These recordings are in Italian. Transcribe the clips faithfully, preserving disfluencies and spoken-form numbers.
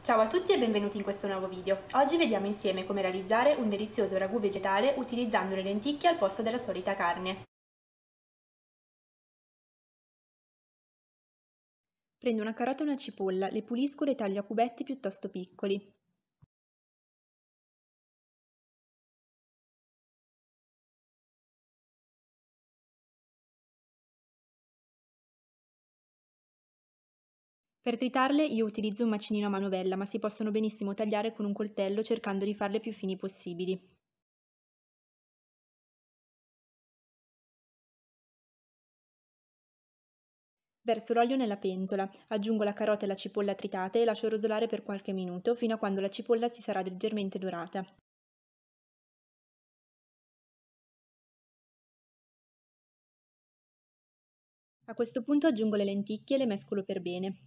Ciao a tutti e benvenuti in questo nuovo video. Oggi vediamo insieme come realizzare un delizioso ragù vegetale utilizzando le lenticchie al posto della solita carne. Prendo una carota e una cipolla, le pulisco e le taglio a cubetti piuttosto piccoli. Per tritarle io utilizzo un macinino a manovella, ma si possono benissimo tagliare con un coltello cercando di farle più fini possibili. Verso l'olio nella pentola, aggiungo la carota e la cipolla tritate e lascio rosolare per qualche minuto fino a quando la cipolla si sarà leggermente dorata. A questo punto aggiungo le lenticchie e le mescolo per bene.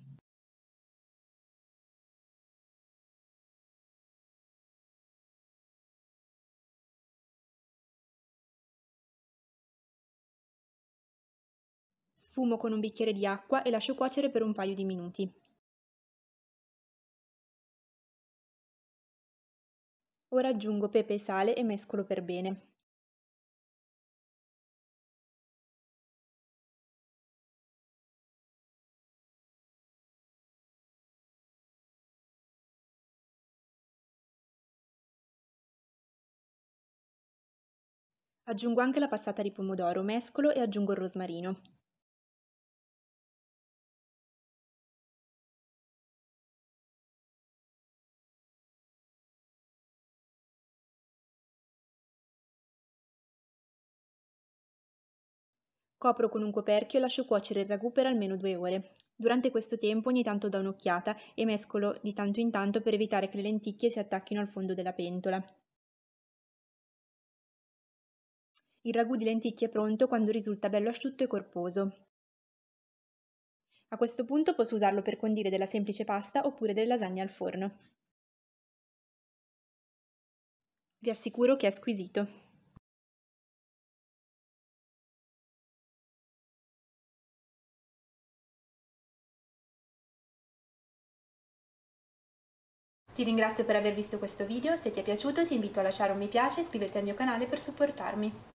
Sfumo con un bicchiere di acqua e lascio cuocere per un paio di minuti. Ora aggiungo pepe e sale e mescolo per bene. Aggiungo anche la passata di pomodoro, mescolo e aggiungo il rosmarino. Copro con un coperchio e lascio cuocere il ragù per almeno due ore. Durante questo tempo ogni tanto do un'occhiata e mescolo di tanto in tanto per evitare che le lenticchie si attacchino al fondo della pentola. Il ragù di lenticchie è pronto quando risulta bello asciutto e corposo. A questo punto posso usarlo per condire della semplice pasta oppure delle lasagne al forno. Vi assicuro che è squisito. Ti ringrazio per aver visto questo video, se ti è piaciuto ti invito a lasciare un mi piace e iscriverti al mio canale per supportarmi.